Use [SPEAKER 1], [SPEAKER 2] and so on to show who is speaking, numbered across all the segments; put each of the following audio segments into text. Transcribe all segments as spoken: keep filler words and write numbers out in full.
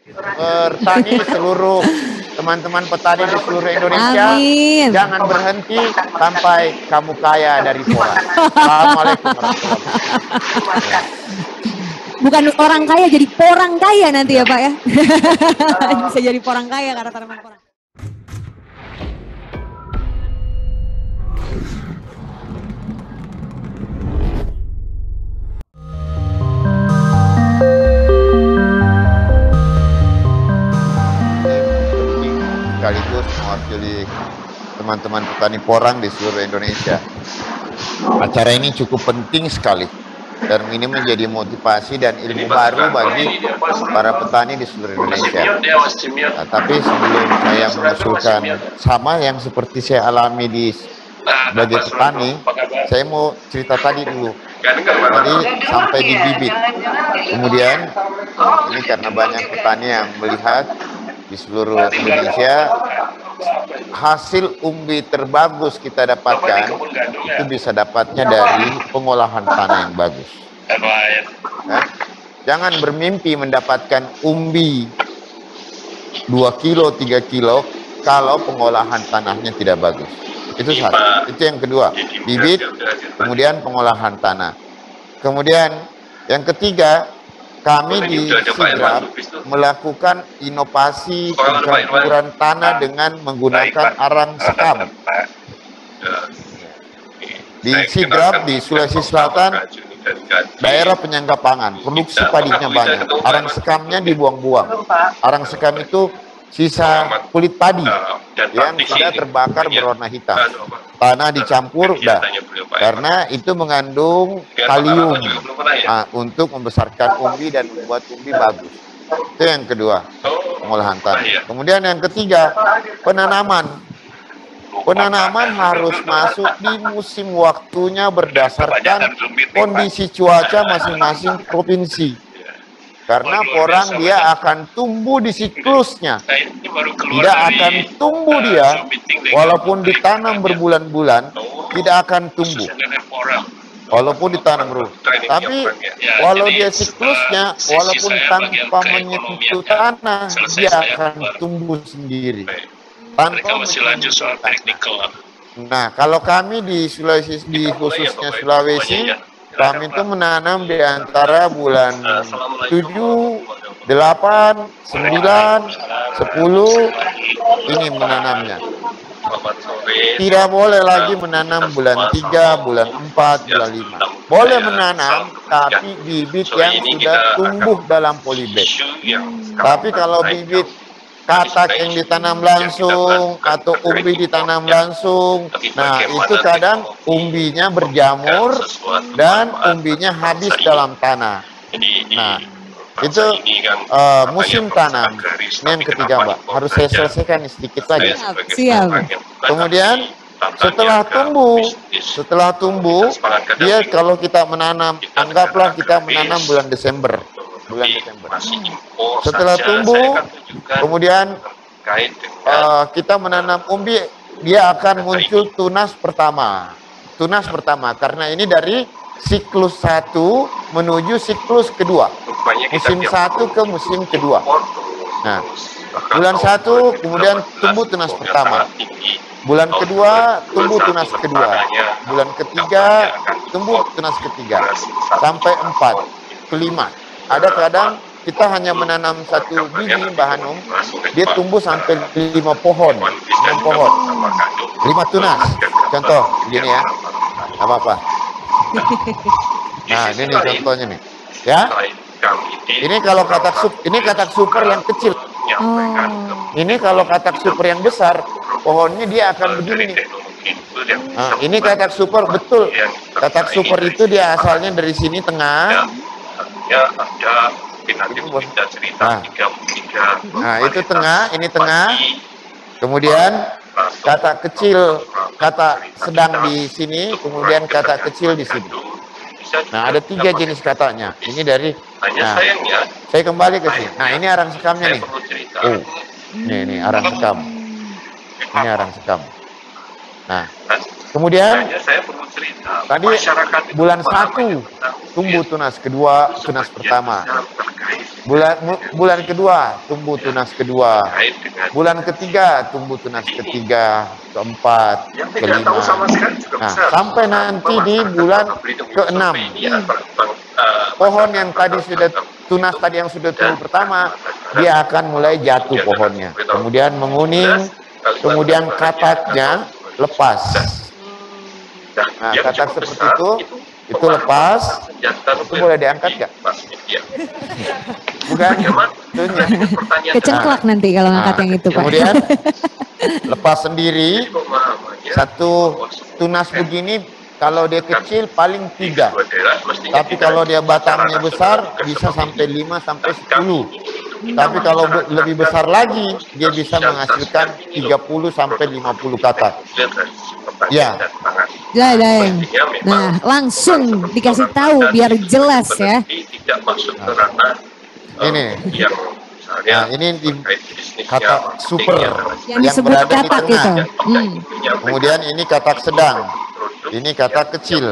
[SPEAKER 1] Bertani seluruh teman-teman petani di seluruh Indonesia.
[SPEAKER 2] Amin.
[SPEAKER 1] Jangan berhenti sampai kamu kaya dari porang. Assalamualaikum warahmatullahi wabarakatuh. Ya.
[SPEAKER 2] Bukan orang kaya jadi porang kaya nanti ya, ya Pak ya. Bisa jadi porang kaya karena tanaman porang.
[SPEAKER 1] Sekaligus mewakili teman-teman petani porang di seluruh Indonesia. Acara ini cukup penting sekali dan ini menjadi motivasi dan ilmu baru bagi para petani di seluruh Indonesia. Nah, tapi sebelum saya mengusulkan sama yang seperti saya alami di sebagai petani, saya mau cerita tadi dulu. Tadi sampai di bibit. Kemudian ini karena banyak petani yang melihat di seluruh Indonesia, hasil umbi terbagus kita dapatkan itu bisa dapatnya dari pengolahan tanah yang bagus. Nah, jangan bermimpi mendapatkan umbi dua kilo, tiga kilo kalau pengolahan tanahnya tidak bagus. Itu satu. Itu yang kedua, bibit, kemudian pengolahan tanah. Kemudian yang ketiga, kami di Sidrap melakukan inovasi pencampuran tanah dengan menggunakan arang sekam. Di Sidrap, di Sulawesi Selatan, daerah penyangga pangan, produksi padinya banyak. Arang sekamnya dibuang-buang. Arang sekam itu sisa kulit padi yang sudah terbakar berwarna hitam. Tanah dicampur, udah. Karena itu mengandung kalium nah, untuk membesarkan umbi dan membuat umbi bagus. Itu yang kedua, pengolahan tanah. Kemudian yang ketiga, penanaman. Penanaman harus masuk di musim waktunya berdasarkan kondisi cuaca masing-masing provinsi. Karena porang dia akan tumbuh di siklusnya. Tidak akan tumbuh dia, walaupun ditanam berbulan-bulan, tidak akan tumbuh. Walaupun ditanam berbulan. Tapi, walau dia siklusnya, walaupun tanpa menyentuh tanah, dia akan tumbuh sendiri. Tanpa menyentuh tanah. Nah, kalau kami di Sulawesi, di khususnya Sulawesi, kami itu menanam di antara bulan tujuh, delapan, sembilan, sepuluh ini menanamnya. Tidak boleh lagi menanam bulan tiga, bulan empat, bulan lima. Boleh menanam, tapi bibit yang sudah tumbuh dalam polybag. Tapi kalau bibit katak yang ditanam langsung atau umbi ditanam langsung, nah itu kadang umbinya berjamur dan umbinya habis dalam tanah. Nah itu uh, musim tanam. Ini yang ketiga Mbak, harus saya selesaikan sedikit lagi.
[SPEAKER 2] Siap.
[SPEAKER 1] Kemudian setelah tumbuh, setelah tumbuh dia kalau kita menanam, anggaplah kita menanam bulan Desember. Bulan Desember. Setelah tumbuh, kemudian uh, kita menanam umbi, dia akan muncul tunas pertama. Tunas pertama, karena ini dari siklus satu menuju siklus kedua. Musim satu ke musim kedua. Nah, bulan satu kemudian tumbuh tunas pertama. Bulan kedua tumbuh tunas kedua. Bulan ketiga tumbuh tunas ketiga. Sampai empat, kelima. Ada kadang kita hanya menanam satu biji Mbak Hanum, dia tumbuh sampai lima pohon, enam pohon, lima tunas. Contoh, gini ya, apa-apa. Nah, ini nih contohnya nih, ya. Ini kalau katak sup, ini katak super yang kecil. Ini kalau katak super yang besar, pohonnya dia akan begini nih. Nah, ini katak super, betul. Katak super itu dia asalnya dari sini tengah. Ya, ada nanti kita cerita tiga tiga. Nah, itu tengah, ini tengah. Kemudian kata kecil, kata sedang di sini, kemudian kata kecil di sini. Nah, ada tiga jenis katanya. Ini dari nah, saya kembali ke sini. Nah, ini arang sekamnya nih. Oh. Ini ini arang sekam. Ini arang sekam. Nah, Kemudian
[SPEAKER 3] Makanya saya perlu cerita,
[SPEAKER 1] tadi
[SPEAKER 3] masyarakat itu
[SPEAKER 1] bulan
[SPEAKER 3] paham
[SPEAKER 1] satu
[SPEAKER 3] yang tentang
[SPEAKER 1] tumbuh tunas kedua, tunas
[SPEAKER 3] sebagian
[SPEAKER 1] pertama.
[SPEAKER 3] besar terkait
[SPEAKER 1] Bulan mu- bulan kedua tumbuh tunas kedua.
[SPEAKER 3] terkait dengan
[SPEAKER 1] Bulan ketiga tumbuh tunas ketiga, keempat,
[SPEAKER 3] yang tidak tahu
[SPEAKER 1] kelima.
[SPEAKER 3] sama sekali juga
[SPEAKER 1] Nah,
[SPEAKER 3] besar.
[SPEAKER 1] sampai nanti di bulan keenam, pohon yang tadi sudah tunas tadi yang sudah tumbuh pertama, dia akan mulai jatuh pohonnya. Kemudian menguning, kemudian kataknya lepas. Nah, katak seperti itu, itu lepas, itu boleh diangkat nggak? Bukan? Itunya.
[SPEAKER 2] Kecengklak nanti kalau ngangkat
[SPEAKER 1] Nah,
[SPEAKER 2] yang itu, Pak.
[SPEAKER 1] kemudian lepas sendiri, satu tunas begini, kalau dia kecil paling tiga. Tapi kalau dia batangnya besar, bisa sampai lima sampai sepuluh. Tapi kalau be- lebih besar lagi, dia bisa menghasilkan tiga puluh sampai lima puluh katak. Ya.
[SPEAKER 2] Ya, Daeng. Nah, langsung dikasih tahu biar jelas ya.
[SPEAKER 3] Tidak masuk ke ranah eh,
[SPEAKER 1] Ini.
[SPEAKER 3] yang misalnya
[SPEAKER 1] Nah, ini di
[SPEAKER 3] terkait bisnisnya,
[SPEAKER 1] kata
[SPEAKER 3] marketingnya,
[SPEAKER 1] super
[SPEAKER 3] dan
[SPEAKER 2] Yang
[SPEAKER 1] yang
[SPEAKER 2] disebut
[SPEAKER 1] berada di
[SPEAKER 2] katak
[SPEAKER 1] tengah.
[SPEAKER 2] itu. Hmm.
[SPEAKER 1] Kemudian ini katak sedang. Ini katak kecil.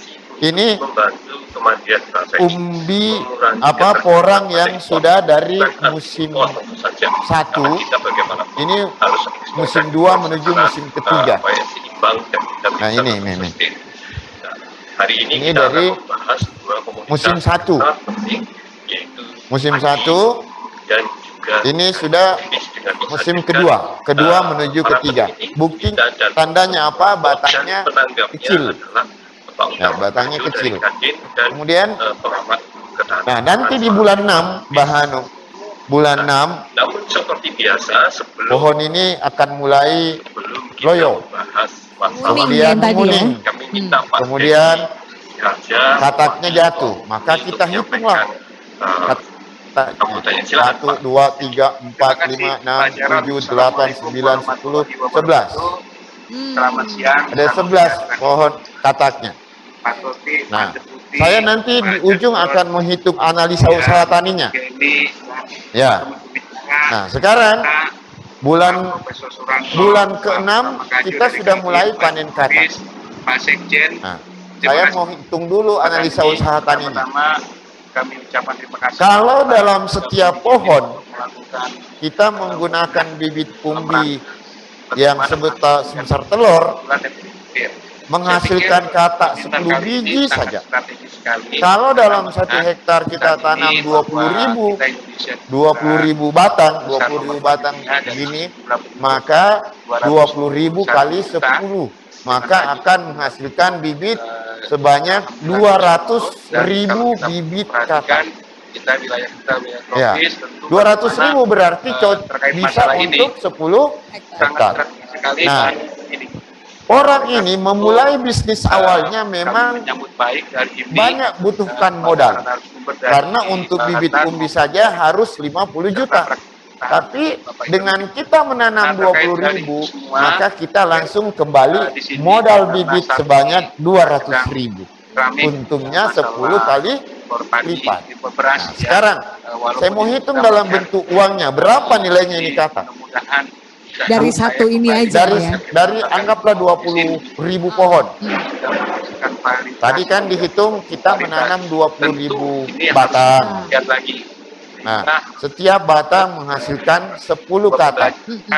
[SPEAKER 1] Ini
[SPEAKER 3] membantu kemandirian bangsa ini,
[SPEAKER 1] umbi
[SPEAKER 3] mengurangi
[SPEAKER 1] apa
[SPEAKER 3] ketergantungan
[SPEAKER 1] porang
[SPEAKER 3] pada
[SPEAKER 1] yang
[SPEAKER 3] impor.
[SPEAKER 1] sudah dari
[SPEAKER 3] Bukan
[SPEAKER 1] musim
[SPEAKER 3] impor tentu saja.
[SPEAKER 1] satu,
[SPEAKER 3] Karena kita bagaimanapun
[SPEAKER 1] ini
[SPEAKER 3] harus ekspor
[SPEAKER 1] musim
[SPEAKER 3] dan
[SPEAKER 1] dua
[SPEAKER 3] impor
[SPEAKER 1] menuju
[SPEAKER 3] secara,
[SPEAKER 1] musim ketiga.
[SPEAKER 3] uh, apa ya, seimbang dan kita
[SPEAKER 1] Nah,
[SPEAKER 3] bisa
[SPEAKER 1] ini,
[SPEAKER 3] tetap
[SPEAKER 1] ini, ini.
[SPEAKER 3] sustain. Nah, hari ini,
[SPEAKER 1] Ini
[SPEAKER 3] kita
[SPEAKER 1] dari
[SPEAKER 3] akan membahas dua komoditas
[SPEAKER 1] musim satu.
[SPEAKER 3] sangat penting, yaitu
[SPEAKER 1] Musim
[SPEAKER 3] padi
[SPEAKER 1] satu,
[SPEAKER 3] dan juga
[SPEAKER 1] ini sudah
[SPEAKER 3] jenis dengan
[SPEAKER 1] musim
[SPEAKER 3] disajikan,
[SPEAKER 1] kedua, kedua
[SPEAKER 3] uh,
[SPEAKER 1] menuju
[SPEAKER 3] para
[SPEAKER 1] ketiga.
[SPEAKER 3] petani,
[SPEAKER 1] Bukti
[SPEAKER 3] kita dan
[SPEAKER 1] tandanya apa?
[SPEAKER 3] dan
[SPEAKER 1] Batangnya
[SPEAKER 3] penanggapnya
[SPEAKER 1] kecil.
[SPEAKER 3] adalah Bapak
[SPEAKER 1] Ya,
[SPEAKER 3] Utama
[SPEAKER 1] batangnya
[SPEAKER 3] Tejo dari
[SPEAKER 1] kecil.
[SPEAKER 3] Kadin dan
[SPEAKER 1] Kemudian,
[SPEAKER 3] uh, pengamat ketahanan
[SPEAKER 1] nah nanti di bulan enam, Bahanu, bulan enam,
[SPEAKER 3] Namun seperti biasa sebelum
[SPEAKER 1] pohon ini akan mulai
[SPEAKER 3] sebelum kita
[SPEAKER 1] loyo.
[SPEAKER 3] membahas masalah
[SPEAKER 1] Kemudian
[SPEAKER 2] yang tadi ya.
[SPEAKER 1] menguning.
[SPEAKER 3] kami minta Pak
[SPEAKER 1] Kemudian
[SPEAKER 3] Dedi Raja
[SPEAKER 1] kataknya jatuh. Maka
[SPEAKER 3] untuk
[SPEAKER 1] kita hitunglah.
[SPEAKER 3] menyampaikan, uh,
[SPEAKER 1] Kataknya.
[SPEAKER 3] Kamu silakan,
[SPEAKER 1] Satu,
[SPEAKER 3] Pak.
[SPEAKER 1] dua, tiga, empat,
[SPEAKER 4] Terima kasih,
[SPEAKER 1] lima, enam,
[SPEAKER 4] Pak Jarod.
[SPEAKER 1] tujuh, delapan, sembilan, sepuluh, sebelas.
[SPEAKER 2] Hmm.
[SPEAKER 4] Selamat siang.
[SPEAKER 1] Ada sebelas pohon kataknya.
[SPEAKER 4] Pak Tuti,
[SPEAKER 1] Nah,
[SPEAKER 4] Pak Deputi,
[SPEAKER 1] saya nanti di
[SPEAKER 4] Pak
[SPEAKER 1] ujung
[SPEAKER 4] Jarod,
[SPEAKER 1] akan menghitung analisa usaha taninya.
[SPEAKER 4] Kenny,
[SPEAKER 1] Ya.
[SPEAKER 4] teman pembicara,
[SPEAKER 1] Nah, sekarang
[SPEAKER 4] kita,
[SPEAKER 1] bulan
[SPEAKER 4] Profesor Suranto,
[SPEAKER 1] bulan
[SPEAKER 4] Pak
[SPEAKER 1] keenam
[SPEAKER 4] Makaju
[SPEAKER 1] kita
[SPEAKER 4] dari
[SPEAKER 1] sudah
[SPEAKER 4] Kadin,
[SPEAKER 1] mulai
[SPEAKER 4] Pak
[SPEAKER 1] panen katak.
[SPEAKER 4] Jurnalis, Pak Sekjen.
[SPEAKER 1] Nah,
[SPEAKER 4] Terima
[SPEAKER 1] saya
[SPEAKER 4] kasih.
[SPEAKER 1] mau hitung dulu analisa
[SPEAKER 4] Kami,
[SPEAKER 1] usaha taninya.
[SPEAKER 4] Pertama-tama kami ucapkan terima kasih.
[SPEAKER 1] Kalau dalam setiap pohon
[SPEAKER 4] melakukan
[SPEAKER 1] kita menggunakan bibit umbi yang sebeta- sebesar telur,
[SPEAKER 4] bulan yang berikut.
[SPEAKER 1] menghasilkan katak sepuluh biji saja. Kalau dalam satu hektar kita tanam dua puluh ribu, dua puluh ribu batang, dua puluh ribu batang begini, maka dua puluh ribu kali sepuluh, maka akan menghasilkan bibit sebanyak dua ratus ribu bibit katak.
[SPEAKER 4] Kita wilayah kita wilayah
[SPEAKER 1] Ya,
[SPEAKER 4] tropis, tentu
[SPEAKER 1] dua ratus ribu berarti
[SPEAKER 4] eh,
[SPEAKER 1] co-
[SPEAKER 4] terkait
[SPEAKER 1] bisa
[SPEAKER 4] masalah ini
[SPEAKER 1] untuk sepuluh
[SPEAKER 4] sangat
[SPEAKER 1] hektar.
[SPEAKER 4] sekali.
[SPEAKER 1] Nah,
[SPEAKER 4] ini
[SPEAKER 1] Orang ini memulai bisnis awalnya memang
[SPEAKER 4] kami menyambut baik dari I M I,
[SPEAKER 1] banyak butuhkan
[SPEAKER 4] eh,
[SPEAKER 1] modal.
[SPEAKER 4] narasumber dari
[SPEAKER 1] Karena untuk bibit
[SPEAKER 4] Bahan
[SPEAKER 1] umbi saja harus lima puluh juta. Tapi dengan kita menanam dua puluh ribu, maka kita langsung kembali modal bibit sebanyak dua ratus ribu. Untungnya sepuluh kali lipat. Nah, sekarang saya mau hitung dalam bentuk uangnya, berapa nilainya ini kata?
[SPEAKER 2] Dari satu ini aja
[SPEAKER 1] Dari
[SPEAKER 2] ya.
[SPEAKER 1] dari anggaplah dua puluh ribu pohon. Tadi kan dihitung kita menanam dua puluh ribu batang.
[SPEAKER 4] Lihat lagi.
[SPEAKER 1] Nah, setiap batang menghasilkan sepuluh katak.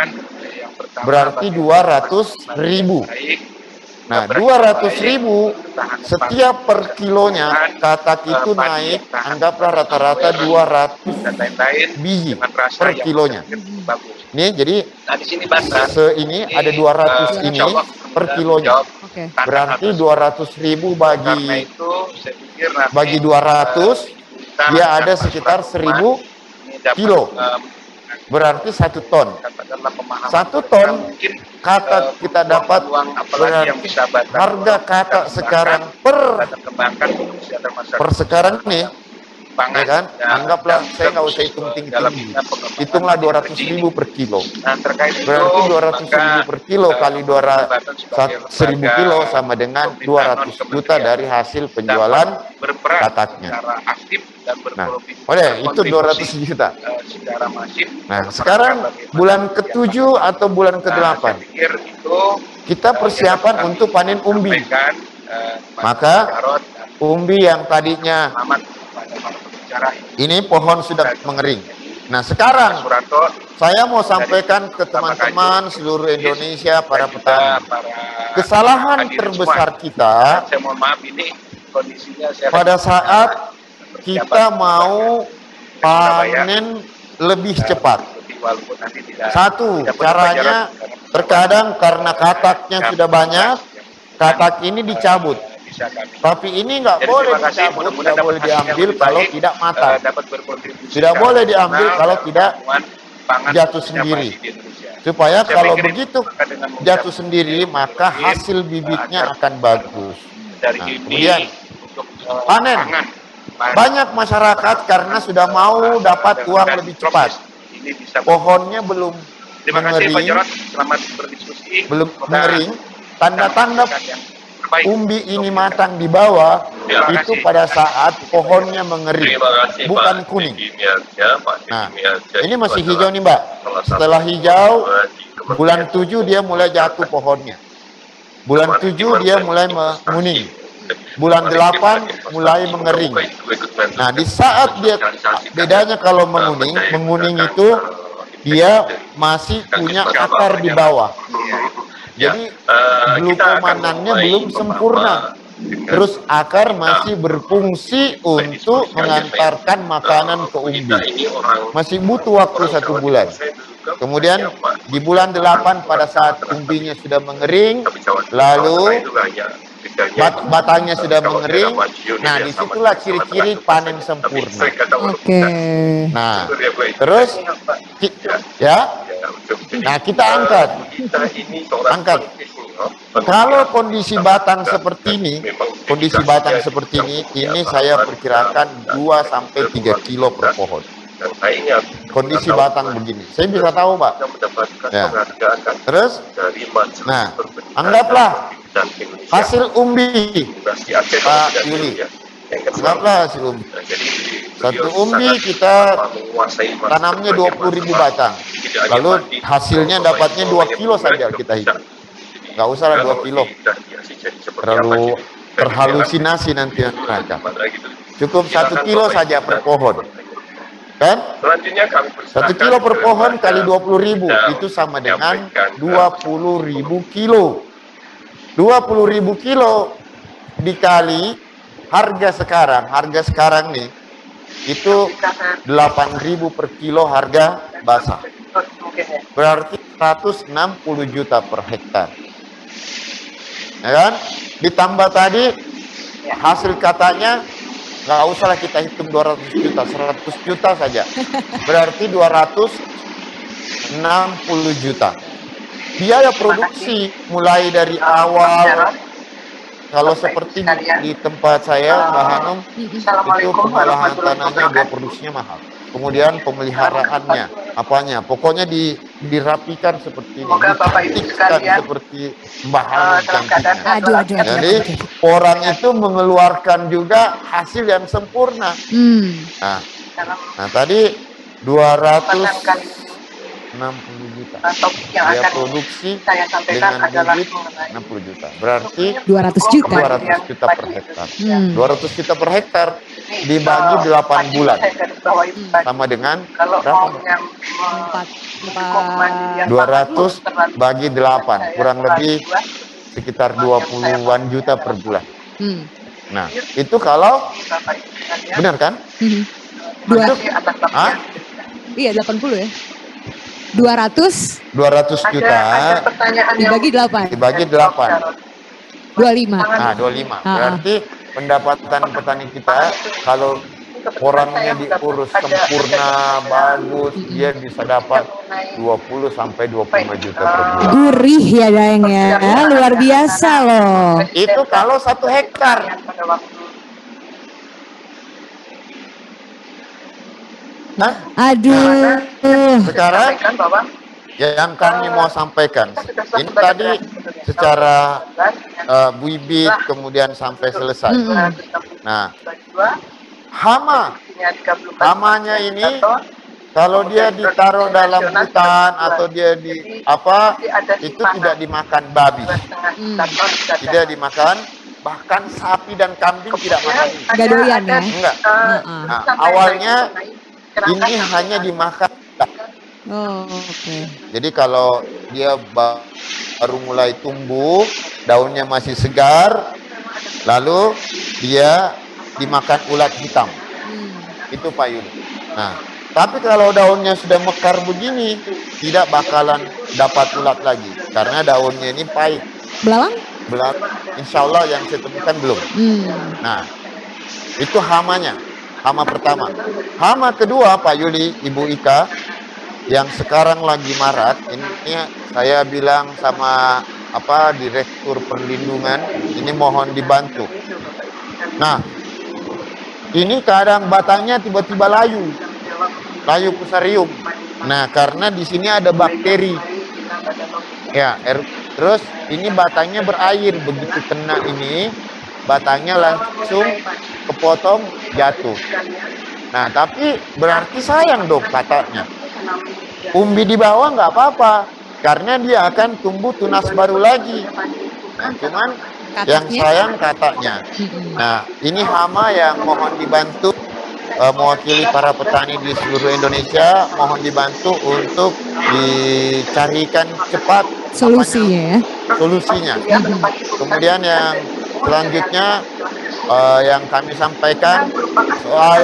[SPEAKER 1] Berarti dua ratus ribu. Nah, dua ratus ribu setiap per kilonya katak itu naik, anggaplah rata-rata dua ratus biji per kilonya. Ini jadi
[SPEAKER 4] Nah, di sini Basar.
[SPEAKER 1] se ini ada dua ratus ini per kilonya.
[SPEAKER 2] Oke.
[SPEAKER 1] Berarti dua ratus ribu
[SPEAKER 4] Karena
[SPEAKER 1] bagi
[SPEAKER 4] itu saya pikir nanti,
[SPEAKER 1] bagi dua ratus
[SPEAKER 4] kita
[SPEAKER 1] dia
[SPEAKER 4] akan
[SPEAKER 1] ada sekitar seribu
[SPEAKER 4] ini dapat,
[SPEAKER 1] kilo.
[SPEAKER 4] eh,
[SPEAKER 1] berarti satu ton.
[SPEAKER 4] katakanlah pemahaman
[SPEAKER 1] Satu
[SPEAKER 4] mereka
[SPEAKER 1] ton
[SPEAKER 4] mungkin,
[SPEAKER 1] katak
[SPEAKER 4] eh,
[SPEAKER 1] kita dapat
[SPEAKER 4] peluang apalagi yang
[SPEAKER 1] berarti
[SPEAKER 4] bisa Batam
[SPEAKER 1] harga katak sekarang per
[SPEAKER 4] Batam kembangkan kesehatan masyarakat
[SPEAKER 1] per sekarang nih,
[SPEAKER 4] pangan,
[SPEAKER 1] ya kan?
[SPEAKER 4] dan-
[SPEAKER 1] Anggaplah
[SPEAKER 4] dan
[SPEAKER 1] saya nggak usah
[SPEAKER 4] terus,
[SPEAKER 1] hitung
[SPEAKER 4] eh,
[SPEAKER 1] tinggi
[SPEAKER 4] dalam
[SPEAKER 1] tinggi.
[SPEAKER 4] bidang pengembangan
[SPEAKER 1] Hitunglah dua ratus
[SPEAKER 4] seperti
[SPEAKER 1] ribu
[SPEAKER 4] ini.
[SPEAKER 1] per kilo.
[SPEAKER 4] Nah, terkait
[SPEAKER 1] Berarti
[SPEAKER 4] itu,
[SPEAKER 1] dua ratus ribu
[SPEAKER 4] maka,
[SPEAKER 1] per kilo
[SPEAKER 4] eh,
[SPEAKER 1] kali dua ratus
[SPEAKER 4] Batam sebagai
[SPEAKER 1] seribu
[SPEAKER 4] lembaga
[SPEAKER 1] kilo sama dengan dua ratus juta dari hasil penjualan
[SPEAKER 4] berperan
[SPEAKER 1] kataknya.
[SPEAKER 4] secara aktif dan
[SPEAKER 1] Nah,
[SPEAKER 4] berkontribusi
[SPEAKER 1] oleh itu dua ratus juta.
[SPEAKER 4] eh, secara masif.
[SPEAKER 1] Nah, sekarang bulan ketujuh atau bulan kedelapan?
[SPEAKER 4] Nah, saya pikir itu
[SPEAKER 1] kita persiapan untuk panen umbi.
[SPEAKER 4] Sampaikan, eh,
[SPEAKER 1] Maka
[SPEAKER 4] Jarod dan
[SPEAKER 1] umbi yang tadinya
[SPEAKER 4] selamat kepada para pembicara ini.
[SPEAKER 1] ini pohon sudah mengering. Nah sekarang
[SPEAKER 4] Suranto,
[SPEAKER 1] saya mau sampaikan ke teman-teman seluruh Indonesia, para
[SPEAKER 4] dan juga
[SPEAKER 1] petani.
[SPEAKER 4] para
[SPEAKER 1] Kesalahan
[SPEAKER 4] hadirin
[SPEAKER 1] terbesar
[SPEAKER 4] semua.
[SPEAKER 1] kita
[SPEAKER 4] Saya mohon maaf ini kondisinya saya
[SPEAKER 1] pada saat
[SPEAKER 4] persiapan
[SPEAKER 1] kita mau panen lebih cepat.
[SPEAKER 4] walaupun nanti tidak
[SPEAKER 1] Satu,
[SPEAKER 4] tidak
[SPEAKER 1] caranya
[SPEAKER 4] karena
[SPEAKER 1] terkadang karena kataknya sudah banyak, katak ini dicabut.
[SPEAKER 4] bisa kami.
[SPEAKER 1] Tapi ini nggak
[SPEAKER 4] Jadi,
[SPEAKER 1] boleh
[SPEAKER 4] terima kasih.
[SPEAKER 1] dicabut,
[SPEAKER 4] Mudah-mudahan
[SPEAKER 1] tidak
[SPEAKER 4] dapat
[SPEAKER 1] boleh
[SPEAKER 4] hasil yang
[SPEAKER 1] diambil
[SPEAKER 4] lebih
[SPEAKER 1] kalau
[SPEAKER 4] baik,
[SPEAKER 1] tidak
[SPEAKER 4] eh,
[SPEAKER 1] matang.
[SPEAKER 4] dapat berkontribusi
[SPEAKER 1] Tidak
[SPEAKER 4] secara
[SPEAKER 1] boleh diambil
[SPEAKER 4] nasional
[SPEAKER 1] kalau
[SPEAKER 4] dalam
[SPEAKER 1] tidak
[SPEAKER 4] bantuan pangan
[SPEAKER 1] jatuh
[SPEAKER 4] khususnya
[SPEAKER 1] sendiri.
[SPEAKER 4] padi di Indonesia.
[SPEAKER 1] Supaya
[SPEAKER 4] Saya
[SPEAKER 1] kalau
[SPEAKER 4] pikir
[SPEAKER 1] begitu
[SPEAKER 4] maka dengan mengucap
[SPEAKER 1] jatuh sendiri, maka hasil bibitnya akan bagus.
[SPEAKER 4] dari
[SPEAKER 1] Nah,
[SPEAKER 4] ini
[SPEAKER 1] kemudian
[SPEAKER 4] untuk eh,
[SPEAKER 1] panen.
[SPEAKER 4] pangan. Pangan.
[SPEAKER 1] Banyak masyarakat karena sudah mau dapat uang
[SPEAKER 4] Dan
[SPEAKER 1] lebih cepat.
[SPEAKER 4] Ini bisa
[SPEAKER 1] Pohonnya belum
[SPEAKER 4] Terima kasih Pak
[SPEAKER 1] mengering,
[SPEAKER 4] Jarod, selamat berdiskusi.
[SPEAKER 1] belum
[SPEAKER 4] Semoga
[SPEAKER 1] mengering. Tanda-tanda
[SPEAKER 4] kita yang terbaik.
[SPEAKER 1] umbi ini matang di bawah
[SPEAKER 4] Terima
[SPEAKER 1] itu
[SPEAKER 4] kasih.
[SPEAKER 1] pada saat pohonnya mengering,
[SPEAKER 3] Terima kasih
[SPEAKER 1] bukan
[SPEAKER 3] Pak
[SPEAKER 1] kuning.
[SPEAKER 3] Diki Miarja, Pak Diki
[SPEAKER 1] Nah,
[SPEAKER 3] Miarja
[SPEAKER 1] ini
[SPEAKER 3] itu
[SPEAKER 1] masih
[SPEAKER 3] adalah
[SPEAKER 1] hijau nih Mbak.
[SPEAKER 3] salah satu
[SPEAKER 1] Setelah hijau,
[SPEAKER 3] ketua di Kementerian
[SPEAKER 1] bulan tujuh dia mulai jatuh pohonnya. Bulan tujuh dia mulai menguning. Bulan delapan mulai mengering. Nah, di saat dia, bedanya kalau menguning, menguning itu dia masih punya akar di bawah. Jadi glukomanannya belum sempurna. Terus akar masih berfungsi untuk mengantarkan makanan ke umbi. Masih butuh waktu satu bulan. Kemudian di bulan delapan pada saat umbinya sudah mengering, lalu bat batangnya sudah mengering. Nah, disitulah ciri-ciri panen sempurna.
[SPEAKER 2] Oke.
[SPEAKER 1] Nah, terus ki- ya, nah kita angkat. Angkat. Kalau kondisi batang seperti ini, kondisi batang seperti ini, ini saya perkirakan dua sampai tiga kilo per pohon. Kondisi batang begini, saya bisa tahu Pak. Ya. Terus, nah, anggaplah hasil umbi, Pak Yuli. Anggaplah hasil umbi. Satu umbi kita tanamnya dua puluh ribu batang. Lalu hasilnya dapatnya dua kilo saja kita hitung. Nggak usah lah dua kilo. Terlalu terhalusinasi nanti mereka. Cukup satu kilo saja per pohon. Kan?
[SPEAKER 3] Selanjutnya kami
[SPEAKER 1] Satu kilo per pohon kali dua puluh ribu itu sama dengan dua puluh ribu kilo. dua puluh ribu kilo dikali harga sekarang, harga sekarang nih itu delapan ribu per kilo harga basah. Berarti seratus enam puluh juta per hektar. Ya kan? Ditambah tadi hasil katanya nggak usahlah kita hitung dua ratus juta, seratus juta saja. Berarti dua ratus enam puluh juta. Biaya produksi mulai dari awal, kalau seperti di, di tempat saya Mbak Hanum, itu pengolahan tanahnya biaya produksinya mahal. Kemudian pemeliharaannya, apanya, pokoknya di, dirapikan seperti ini, dicantikkan seperti Mbak Hanum cantiknya.
[SPEAKER 2] Aduh, aduh, aduh.
[SPEAKER 1] Jadi orang itu mengeluarkan juga hasil yang sempurna.
[SPEAKER 2] Hmm.
[SPEAKER 1] Nah, nah tadi dua ratus enam puluh juta. Biaya produksi dengan bibit enam puluh juta. Berarti
[SPEAKER 2] dua ratus juta.
[SPEAKER 1] dua ratus juta per hektar.
[SPEAKER 2] Hmm.
[SPEAKER 1] dua ratus juta per hektar dibagi delapan bulan. Sama dengan berapa?
[SPEAKER 2] Empat, empat.
[SPEAKER 1] dua ratus bagi delapan, kurang lebih sekitar dua puluhan juta per bulan.
[SPEAKER 2] Hmm.
[SPEAKER 1] Nah, itu kalau benar kan?
[SPEAKER 2] Hmm. Dua,
[SPEAKER 1] Hah?
[SPEAKER 2] iya delapan puluh ya. Dua ratus
[SPEAKER 1] dua ratus juta
[SPEAKER 2] dibagi delapan.
[SPEAKER 1] dibagi delapan.
[SPEAKER 2] Dua puluh lima.
[SPEAKER 1] Nah, dua puluh lima.
[SPEAKER 2] Ah, ah.
[SPEAKER 1] Berarti pendapatan petani kita kalau orangnya diurus sempurna, bagus, dia bisa dapat dua puluh sampai dua puluh lima juta per bulan.
[SPEAKER 2] Gurih ya Daeng ya, luar biasa loh.
[SPEAKER 1] Itu kalau satu hektar. Nah,
[SPEAKER 2] Aduh.
[SPEAKER 1] sekarang yang kami mau sampaikan, ini tadi secara uh, bibit kemudian sampai selesai.
[SPEAKER 2] Mm-mm.
[SPEAKER 1] Nah, hama, hamanya ini Kalau dia ditaruh dalam hutan atau dia di apa, itu tidak dimakan babi,
[SPEAKER 2] Hmm.
[SPEAKER 1] tidak dimakan, bahkan sapi dan kambing tidak makan ini.
[SPEAKER 2] Gak doyan ya?
[SPEAKER 1] Enggak.
[SPEAKER 2] Heeh.
[SPEAKER 1] Nah, awalnya ini hanya dimakan.
[SPEAKER 2] Oh, oke.
[SPEAKER 1] Jadi kalau dia baru mulai tumbuh, daunnya masih segar, lalu dia dimakan ulat hitam.
[SPEAKER 2] Hmm.
[SPEAKER 1] Itu Pak Yuli. Nah, tapi kalau daunnya sudah mekar begini, tidak bakalan dapat ulat lagi, karena daunnya ini pahit.
[SPEAKER 2] Belalang?
[SPEAKER 1] Belar, insya Allah yang saya temukan belum.
[SPEAKER 2] Hmm.
[SPEAKER 1] Nah, itu hamanya, hama pertama. Hama kedua Pak Yuli, Ibu Ika, yang sekarang lagi marak, ini saya bilang sama apa Direktur Perlindungan, ini mohon dibantu. Nah, ini kadang batangnya tiba-tiba layu, layu fusarium. Nah, karena di sini ada bakteri. Ya, er, terus ini batangnya berair, begitu kena ini, batangnya langsung kepotong jatuh. Nah, tapi berarti sayang dong katanya. Umbi di bawah nggak apa-apa, karena dia akan tumbuh tunas baru lagi. Nah, cuman
[SPEAKER 2] Katanya?
[SPEAKER 1] yang sayang katanya. Nah, ini hama yang mohon dibantu, uh, mewakili para petani di seluruh Indonesia, mohon dibantu untuk dicarikan cepat
[SPEAKER 2] Solusinya ya?
[SPEAKER 1] solusinya. Kemudian yang selanjutnya uh, yang kami sampaikan soal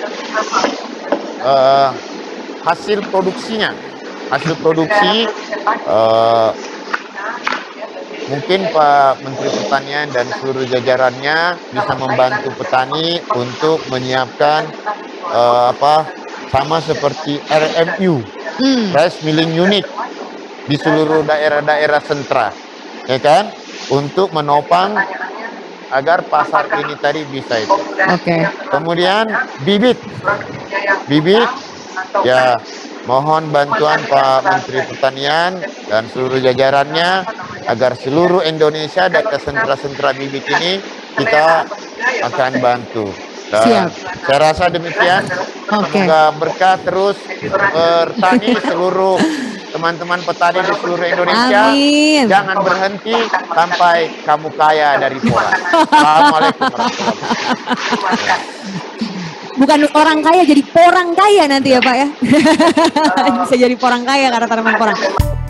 [SPEAKER 1] uh, hasil produksinya. Hasil produksi uh, mungkin Pak Menteri Pertanian dan seluruh jajarannya bisa membantu petani untuk menyiapkan uh, apa sama seperti R M U,
[SPEAKER 2] Hmm.
[SPEAKER 1] Rice Milling Unit, di seluruh daerah-daerah sentra, ya kan, untuk menopang agar pasar ini tadi bisa itu.
[SPEAKER 2] Oke.
[SPEAKER 1] Kemudian bibit, bibit, ya mohon bantuan Pak Menteri Pertanian dan seluruh jajarannya agar seluruh Indonesia data sentra-sentra bibit ini kita akan bantu. Dan
[SPEAKER 2] Siap.
[SPEAKER 1] saya rasa demikian.
[SPEAKER 2] Oke.
[SPEAKER 1] Semoga berkah terus bertani seluruh teman-teman petani di seluruh Indonesia.
[SPEAKER 2] Amin.
[SPEAKER 1] Jangan berhenti sampai kamu kaya dari Pora. Assalamualaikum warahmatullahi wabarakatuh.
[SPEAKER 2] Bukan orang kaya jadi porang kaya nanti ya Pak ya? Bisa jadi porang kaya karena tanaman porang.